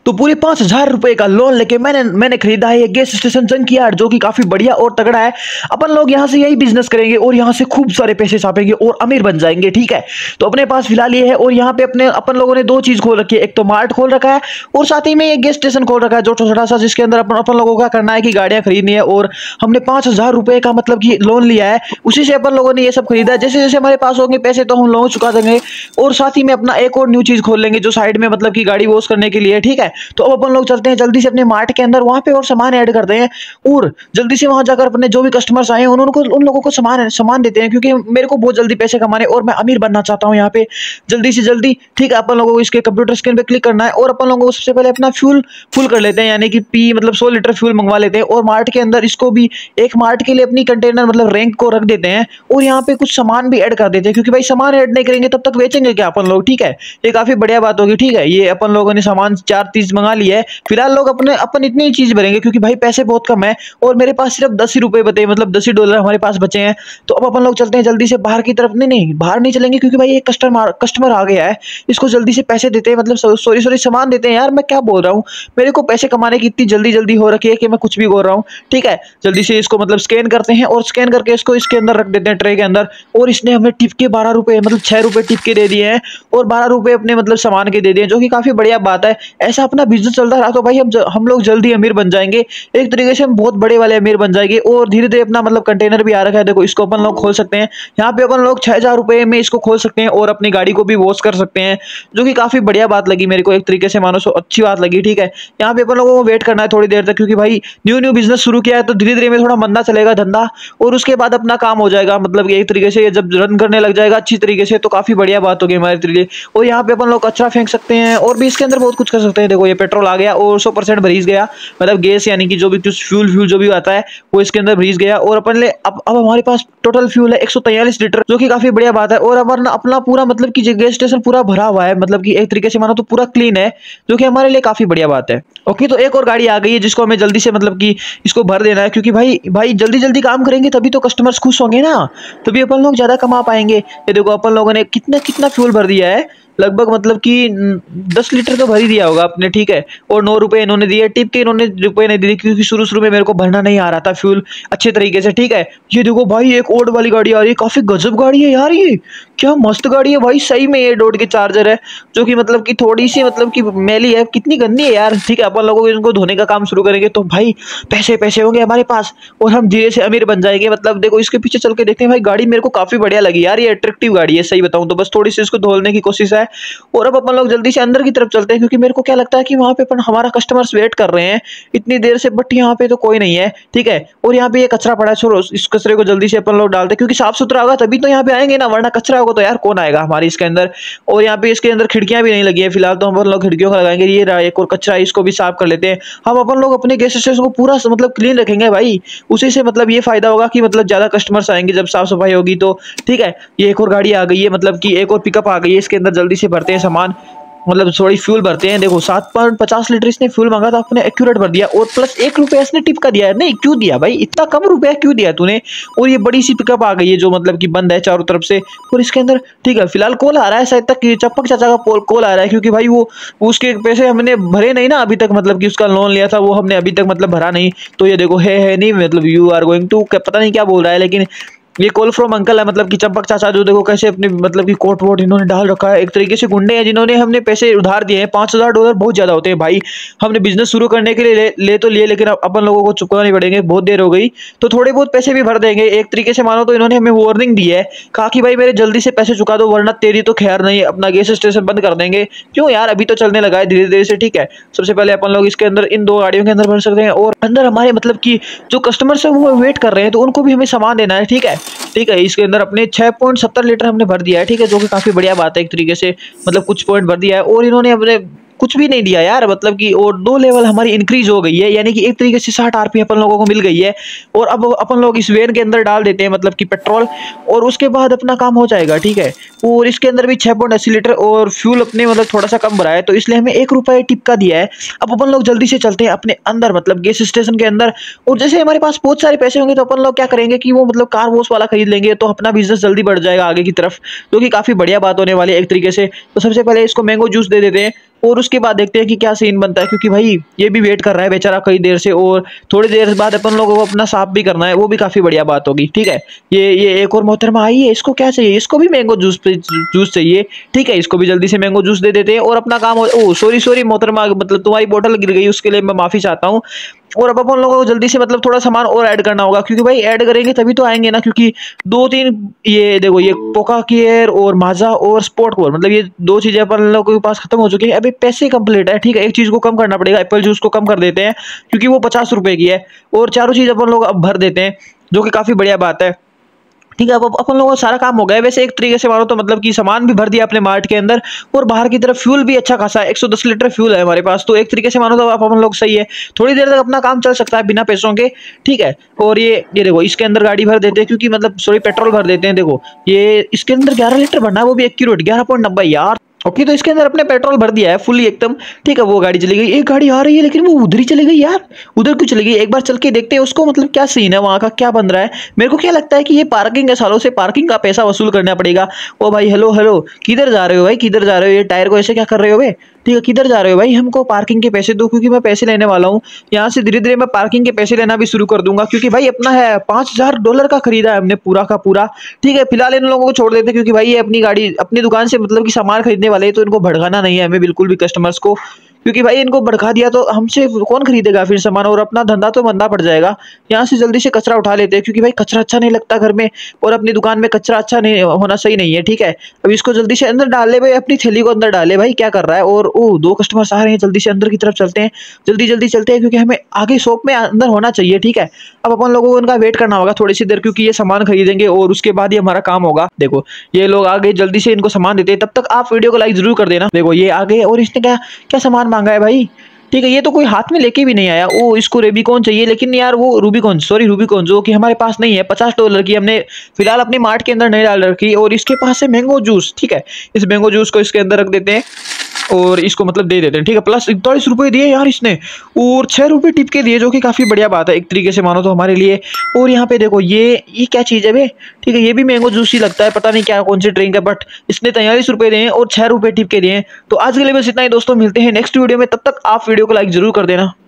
तो पूरे 5,000 रुपए का लोन लेके मैंने खरीदा है ये गैस स्टेशन जंकयार्ड, जो कि काफी बढ़िया और तगड़ा है। अपन लोग यहाँ से यही बिजनेस करेंगे और यहाँ से खूब सारे पैसे छापेंगे और अमीर बन जाएंगे, ठीक है। तो अपने पास फिलहाल ये है और यहाँ पे अपन लोगों ने दो चीज खोल रखी है, एक तो मार्ट खोल रखा है और साथ ही में ये गैस स्टेशन खोल रखा है जो छोटा सा, जिसके अंदर अपन लोगों का करना है कि गाड़ियां खरीदनी है। और हमने 5,000 रुपए का मतलब कि लोन लिया है, उसी से अपन लोगों ने ये सब खरीदा है। जैसे जैसे हमारे पास होंगे पैसे तो हम लोगों को चुका देंगे और साथ ही में अपना एक और न्यू चीज खोल लेंगे जो साइड में मतलब कि गाड़ी वॉश करने के लिए, ठीक है। तो अब अपन लोग चलते हैं जल्दी से अपने मार्ट के अंदर, वहां पे और सामान ऐड करते हैं और जल्दी से वहां जाकर अपने जो भी कस्टमर्स आए उन लोगों को सामान देते हैं, क्योंकि मेरे को बहुत जल्दी पैसे कमाने और मैं अमीर बनना चाहता हूँ यहाँ पे जल्दी से जल्दी, ठीक है। अपन लोगों को इसके कंप्यूटर स्क्रीन पे क्लिक करना है और अपन लोगों को सबसे पहले अपना फ्यूल फुल कर लेते हैं, यानी कि पी मतलब 100 लीटर फ्यूल मंगवा लेते हैं और मार्ट के अंदर इसको भी एक मार्ट के लिए अपनी कंटेनर मतलब रैंक को रख देते हैं और यहाँ पे कुछ सामान भी ऐड कर देते हैं, क्योंकि भाई सामान ऐड नहीं करेंगे तब तक बेचेंगे क्या अपन लोग, ठीक है। ये काफी बढ़िया बात होगी, ठीक है। ये अपन लोगों ने सामान 4 चीज मंगा लिया है। फिलहाल लोग अपन इतनी ही चीज भरेंगे क्योंकि भाई पैसे बहुत कम है और मेरे पास सिर्फ 10 ही रुपए बचे, मतलब 10 ही डॉलर हमारे पास बचे हैं। तो अब अपन लोग चलते हैं जल्दी से बाहर की तरफ। नहीं बाहर नहीं चलेंगे क्योंकि भाई एक कस्टमर आ गया है, इसको जल्दी से पैसे देते हैं, मतलब सॉरी सामान देते हैं। यार मैं क्या बोल रहा हूँ, मेरे को पैसे कमाने की इतनी जल्दी हो रखी है कि मैं कुछ भी बोल रहा हूँ, ठीक है। जल्दी से इसको मतलब स्कैन करते हैं और स्कैन करके इसको इसके अंदर रख देते हैं ट्रे के अंदर। और इसने हमें टिप के 12 रुपए मतलब 6 रुपए टिप के दे दिए हैं और 12 रुपए अपने मतलब सामान के दे दिए, जो कि काफी बढ़िया बात है। ऐसा अपना बिजनेस चलता रहा तो भाई हम लोग जल्दी अमीर बन जाएंगे, एक तरीके से हम बहुत बड़े वाले अमीर बन जाएंगे। और धीरे धीरे अपना मतलब कंटेनर भी आ रखा है, देखो इसको अपन लोग खोल सकते हैं। यहाँ पे अपन लोग 6,000 रुपए में इसको खोल सकते हैं और अपनी गाड़ी को भी वॉश कर सकते हैं, जो कि काफी बढ़िया बात लगी मेरे को, एक तरीके से मानो सो अच्छी बात लगी, ठीक है। यहाँ पे अपन लोगों को वेट करना है थोड़ी देर तक, क्योंकि भाई न्यू बिजनेस शुरू किया है तो धीरे धीरे में थोड़ा मंदा चलेगा धंधा और उसके बाद अपना काम हो जाएगा, मतलब एक तरीके से जब रन करने लग जाएगा अच्छी तरीके से तो काफी बढ़िया बात होगी हमारे लिए। और यहाँ पे अपन लोग कचरा फेंक सकते हैं और भी इसके अंदर बहुत कुछ कर सकते हैं। देखो ये पेट्रोल आ गया और 100% भरीज गया, मतलब गैस यानी कि जो भी कुछ फ्यूल जो भी आता है वो इसके अंदर भरीज गया। और अपन ले अब हमारे पास टोटल फ्यूल है 143 लीटर, जो कि काफी बढ़िया बात है। और अपना पूरा मतलब कि गैस स्टेशन पूरा भरा हुआ है, मतलब कि एक तरीके से मानो तो पूरा क्लीन है, जो कि हमारे लिए काफी बढ़िया बात है। ओके, तो एक और गाड़ी आ गई है जिसको हमें जल्दी से मतलब कि इसको भर देना है, क्योंकि भाई जल्दी काम करेंगे तभी तो कस्टमर्स खुश होंगे ना, तभी अपन लोग ज्यादा कमा पाएंगे। ये देखो अपन लोगों ने कितना फ्यूल भर दिया है, लगभग मतलब कि 10 लीटर तो भर ही दिया होगा अपने, ठीक है। और 9 रुपए इन्होंने दिए टिप के, इन्होंने रुपए नहीं दिए क्योंकि शुरू में मेरे को भरना नहीं आ रहा था फ्यूल अच्छे तरीके से, ठीक है। ये देखो भाई एक ओड वाली गाड़ी आ रही है, काफी गजब गाड़ी है यार, ये क्या मस्त गाड़ी है भाई, सही में ये डॉट के चार्जर है, जो कि मतलब कि थोड़ी सी मतलब कि मैली है, कितनी गंदी है यार, ठीक है। अपन लोगों को इनको धोने का काम शुरू करेंगे तो भाई पैसे होंगे हमारे पास और हम धीरे से अमीर बन जाएंगे। मतलब देखो इसके पीछे चल के देखते हैं, भाई गाड़ी मेरे को काफी बढ़िया लगी यार, ये अट्रैक्टिव गाड़ी है सही बताऊं तो, बस थोड़ी सी इसको धोने की कोशिश है। और अब अपन लोग जल्दी से अंदर की तरफ चलते हैं, क्योंकि मेरे को क्या लगता है कि वहां पे अपन हमारा कस्टमर्स वेट कर रहे हैं इतनी देर से, बट यहाँ पे तो कोई नहीं है, ठीक है। और यहाँ पे ये कचरा पड़ा है, छोड़ो इस कचरे को जल्दी से अपन लोग डालते हैं, क्योंकि साफ सुथरा होगा तभी तो यहाँ पे आएंगे ना, वरना कचरा होगा तो यार कौन आएगा हमारी इसके अंदर। और यहाँ पे इसके अंदर खिड़कियां भी नहीं लगी है फिलहाल, तो हम लोग खिड़कियों का लगाएंगे। ये रहा एक और कचरा, इसको भी साफ कर लेते हैं। हम अपन लोग अपने गैस स्टेशन को पूरा मतलब क्लीन रखेंगे भाई, उसी से मतलब ये फायदा होगा कि मतलब ज्यादा कस्टमर्स आएंगे जब साफ सफाई होगी तो, ठीक है। ये एक और गाड़ी आ गई है, मतलब कि एक और पिकअप आ गई है, इसके अंदर जल्दी से भरते हैं सामान, मतलब थोड़ी फ्यूल भरते हैं। देखो 7.50 लीटर इसने फ्यूल मांगा था, आपने एक्यूरेट भर दिया और प्लस 1 रुपया इसने टिप का दिया है। नहीं क्यों दिया भाई, इतना कम रुपया क्यों दिया तूने। और ये बड़ी सी पिकअप आ गई है जो मतलब कि बंद है चारों तरफ से, और इसके अंदर ठीक है फिलहाल कॉल आ रहा है, शायद तक चप्पक चाचा का कॉल आ रहा है, क्योंकि भाई वो उसके पैसे हमने भरे नहीं ना अभी तक, मतलब कि उसका लोन लिया था वो हमने अभी तक मतलब भरा नहीं। तो ये देखो है नहीं, मतलब यू आर गोइंग टू, पता नहीं क्या बोल रहा है, लेकिन ये कॉल फ्रॉम अंकल है, मतलब कि चंपक चाचा, जो देखो कैसे अपने मतलब कि कोट वोट इन्होंने डाल रखा है, एक तरीके से गुंडे हैं जिन्होंने हमने पैसे उधार दिए हैं। 5,000 डॉलर बहुत ज्यादा होते हैं भाई, हमने बिजनेस शुरू करने के लिए ले तो लिए, लेकिन अपन लोगों को चुकाने पड़ेंगे, बहुत देर हो गई तो थोड़े बहुत पैसे भी भर देंगे। एक तरीके से मानो तो इन्होंने हमें वार्निंग दी है, कहा कि भाई मेरे जल्दी से पैसे चुका दो वरना तेरी तो खैर नहीं, अपना गैस स्टेशन बंद कर देंगे। क्यों यार, अभी तो चलने लगा है धीरे धीरे से, ठीक है। सबसे पहले अपन लोग इसके अंदर इन 2 गाड़ियों के अंदर भर सकते हैं और अंदर हमारे मतलब कि जो कस्टमर्स है वो वेट कर रहे हैं, तो उनको भी हमें सामान देना है, ठीक है। इसके अंदर अपने 6.70 लीटर हमने भर दिया है, ठीक है, जो कि काफी बढ़िया बात है एक तरीके से, मतलब कुछ पॉइंट भर दिया है। और इन्होंने अपने कुछ भी नहीं दिया यार, मतलब कि और 2 लेवल हमारी इंक्रीज हो गई है, यानी कि एक तरीके से 60 आरपी अपन लोगों को मिल गई है। और अब अपन लोग इस वेन के अंदर डाल देते हैं मतलब कि पेट्रोल, और उसके बाद अपना काम हो जाएगा, ठीक है। और इसके अंदर भी 6.80 लीटर और फ्यूल अपने मतलब थोड़ा सा कम भरा है, तो इसलिए हमें 1 रुपये टिप का दिया है। अब अपन लोग जल्दी से चलते हैं अपने अंदर, मतलब गैस स्टेशन के अंदर, और जैसे हमारे पास बहुत सारे पैसे होंगे तो अपन लोग क्या करेंगे कि वो मतलब कार वॉश वाला खरीद लेंगे, तो अपना बिजनेस जल्दी बढ़ जाएगा आगे की तरफ, जो कि काफी बढ़िया बात होने वाली है एक तरीके से। तो सबसे पहले इसको मैंगो जूस दे देते हैं और उसके बाद देखते हैं कि क्या सीन बनता है, क्योंकि भाई ये भी वेट कर रहा है बेचारा कई देर से, और थोड़ी देर बाद अपन लोगों को अपना साफ भी करना है, वो भी काफी बढ़िया बात होगी। ठीक है, ये एक और मोहतरमा आई है, इसको क्या चाहिए, इसको भी मैंगो जूस चाहिए। ठीक है, इसको भी जल्दी से मैंगो जूस दे देते हैं और अपना काम ओ सॉरी सॉरी मोहतरमा, मतलब तुम्हारी बोतल गिर गई, उसके लिए मैं माफी चाहता हूँ। और अब अपन लोगों को जल्दी से मतलब थोड़ा सामान और ऐड करना होगा, क्योंकि भाई ऐड करेंगे तभी तो आएंगे ना, क्योंकि दो तीन ये देखो, ये पोका केयर और माजा और स्पोर्ट कोर, मतलब ये दो चीजें अपन लोगों के पास खत्म हो चुकी है। अभी पैसे कंप्लीट है। ठीक है, एक चीज को कम करना पड़ेगा, एप्पल जूस को कम कर देते हैं क्योंकि वो 50 रुपए की है, और चारों चीज अपन लोग अब भर देते हैं, जो कि काफी बढ़िया बात है। ठीक है, अब अपन लोगों का सारा काम हो गया है। वैसे एक तरीके से मानो तो मतलब कि सामान भी भर दिया अपने मार्ट के अंदर, और बाहर की तरफ फ्यूल भी अच्छा खासा है, 110 लीटर फ्यूल है हमारे पास, तो एक तरीके से मानो तो अपन लोग सही है, थोड़ी देर तक अपना काम चल सकता है बिना पैसों के। ठीक है, और ये देखो, इसके अंदर गाड़ी भर देते हैं, क्योंकि मतलब सॉरी पेट्रोल भर देते हैं। देखो ये इसके अंदर 11 लीटर भरना है, वो भी एक्यूरेट 11.90 यार। ओके, तो इसके अंदर अपने पेट्रोल भर दिया है फुली एकदम। ठीक है, वो गाड़ी चली गई, एक गाड़ी आ रही है लेकिन वो उधर ही चली गई यार, उधर क्यों चली गई, एक बार चल के देखते हैं उसको, मतलब क्या सीन है वहां का, क्या बन रहा है। मेरे को क्या लगता है कि ये पार्किंग है, सालों से पार्किंग का पैसा वसूल करना पड़ेगा। ओ भाई, हेलो हेलो, किधर जा रहे हो भाई, किधर जा रहे हो, ये टायर को ऐसे क्या कर रहे हो बे। ठीक है, किधर जा रहे हो भाई, हमको पार्किंग के पैसे दो, क्योंकि मैं पैसे लेने वाला हूँ यहाँ से। धीरे धीरे मैं पार्किंग के पैसे लेना भी शुरू कर दूंगा, क्योंकि भाई अपना है $5000 का खरीदा है हमने पूरा का पूरा। ठीक है, फिलहाल इन लोगों को छोड़ देते हैं, क्योंकि भाई ये अपनी गाड़ी अपनी दुकान से मतलब कि सामान खरीदने वाले हैं, तो इनको भड़काना नहीं है हमें बिल्कुल भी कस्टमर्स को, क्योंकि भाई इनको भड़का दिया तो हमसे कौन खरीदेगा फिर सामान, और अपना धंधा तो मंदा पड़ जाएगा। यहाँ से जल्दी से कचरा उठा लेते हैं, क्योंकि भाई कचरा अच्छा नहीं लगता घर में, और अपनी दुकान में कचरा अच्छा नहीं होना सही नहीं है। ठीक है, अब इसको जल्दी से अंदर डाल ले भाई, अपनी थैली को अंदर डाले भाई, क्या कर रहा है। और ओ, दो कस्टमर्स आ रहे हैं, जल्दी से अंदर की तरफ चलते हैं, जल्दी जल्दी चलते हैं, क्योंकि हमें आगे शॉप में अंदर होना चाहिए। ठीक है, अब अपन लोगों को उनका वेट करना होगा थोड़ी सी देर, क्योंकि ये सामान खरीदेंगे और उसके बाद ही हमारा काम होगा। देखो ये लोग आ गए, जल्दी से इनको सामान देते हैं, तब तक आप वीडियो को लाइक जरूर कर देना। देखो ये आ गए, और इसने क्या क्या सामान मांगा है भाई। ठीक है, ये तो कोई हाथ में लेके भी नहीं आया। ओ, इसको रेबिकॉन चाहिए, लेकिन यार वो रूबिकॉन सॉरी रूबिकॉन जो कि हमारे पास नहीं है, $50 की हमने फिलहाल अपनी मार्ट के अंदर नहीं डाल रखी, और इसके पास है मैंगो जूस। ठीक है, इस मैंगो जूस को इसके अंदर रख देते हैं और इसको मतलब दे देते हैं। ठीक है, प्लस 41 रुपए दिए यार इसने, और 6 रुपए टिप के दिए, जो कि काफी बढ़िया बात है एक तरीके से मानो तो हमारे लिए। और यहाँ पे देखो ये क्या चीज है बे। ठीक है, ये भी मैंगो जूस ही लगता है, पता नहीं क्या कौन सी ड्रिंक है, बट इसने 43 रुपए दिए और 6 रुपए टिप के दिए। तो आज के लिए बस इतना ही दोस्तों, मिलते हैं नेक्स्ट वीडियो में, तब तक आप वीडियो को लाइक जरूर कर देना।